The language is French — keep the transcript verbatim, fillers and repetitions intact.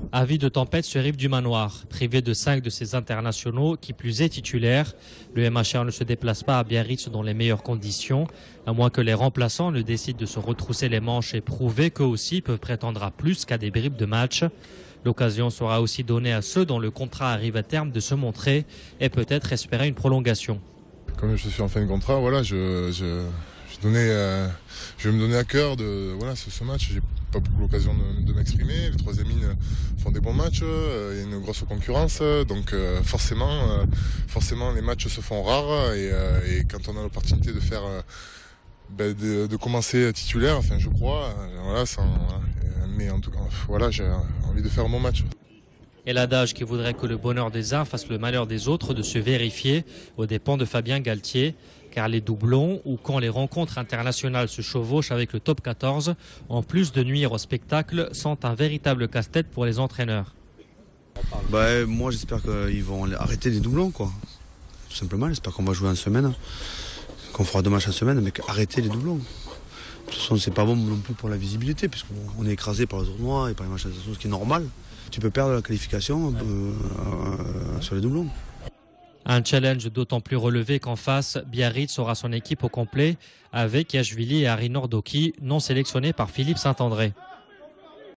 Avis de tempête sur Yves du Manoir. Privé de cinq de ses internationaux, qui plus est titulaire, le M H R ne se déplace pas à Biarritz dans les meilleures conditions, à moins que les remplaçants ne décident de se retrousser les manches et prouver qu'eux aussi peuvent prétendre à plus qu'à des bribes de match. L'occasion sera aussi donnée à ceux dont le contrat arrive à terme de se montrer et peut-être espérer une prolongation. Comme je suis en fin de contrat, voilà, je, je, je, donnais, euh, je vais me donner à cœur de voilà, ce, ce match. J'ai pas beaucoup l'occasion de, de m'exprimer. Les troisième lignes font des bons matchs. Il y a une grosse concurrence. Donc euh, forcément, euh, forcément, les matchs se font rares. Et, euh, et quand on a l'opportunité de faire, euh, ben, de, de commencer titulaire, enfin, je crois, euh, voilà, sans, euh, mais en tout cas, voilà, j'ai envie de faire un bon match. Et l'adage qui voudrait que le bonheur des uns fasse le malheur des autres de se vérifier aux dépens de Fabien Galtier, car les doublons ou quand les rencontres internationales se chevauchent avec le top quatorze, en plus de nuire au spectacle, sont un véritable casse-tête pour les entraîneurs. Bah, moi j'espère qu'ils vont arrêter les doublons, quoi. Tout simplement, j'espère qu'on va jouer en semaine, qu'on fera deux matchs en semaine, mais arrêter les doublons. De toute façon, c'est pas bon non plus pour la visibilité, puisqu'on est écrasé par le tournoi et par les matchs d'association, ce qui est normal. Tu peux perdre la qualification euh, euh, sur les doublons. Un challenge d'autant plus relevé qu'en face, Biarritz aura son équipe au complet avec Yashvili et Harry Nordoki, non sélectionnés par Philippe Saint-André.